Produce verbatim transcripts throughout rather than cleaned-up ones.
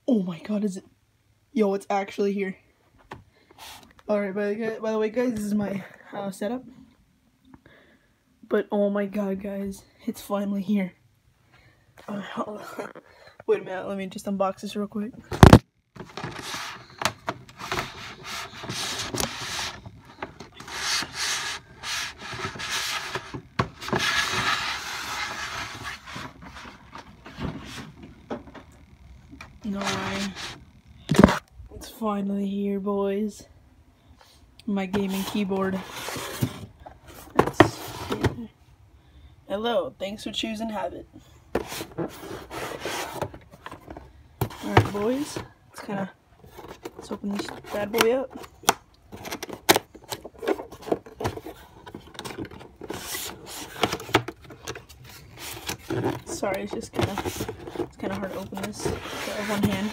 Oh my god, is it? Yo, it's actually here. Alright, by the, by the way, guys, this is my uh, setup. But oh my god, guys, it's finally here. Uh, hold on. Wait a minute, let me just unbox this real quick. No way. It's finally here, boys. My gaming keyboard. It's here. Hello, thanks for choosing HAVIT. Alright, boys. Let's kind of let's open this bad boy up. Sorry, it's just kind of it's kind of hard to open this with one hand.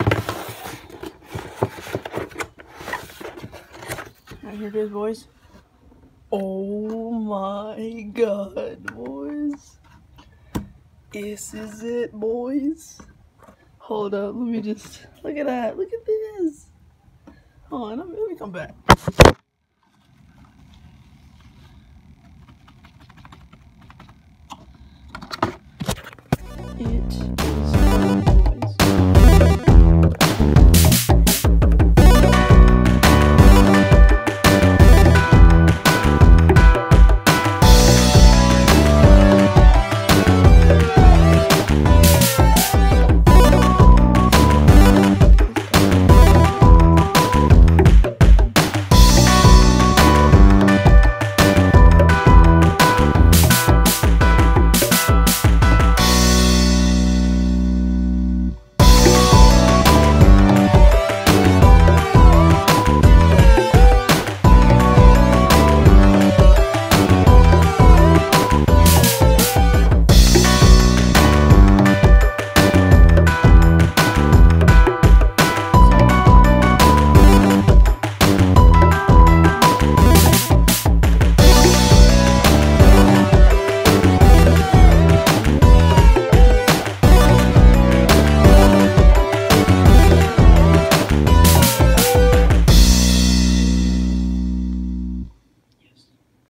Alright, here it is, boys. Oh my god, boys. This is it, boys. Hold up, let me just look at that. Look at this. Hold on, let me, let me come back. It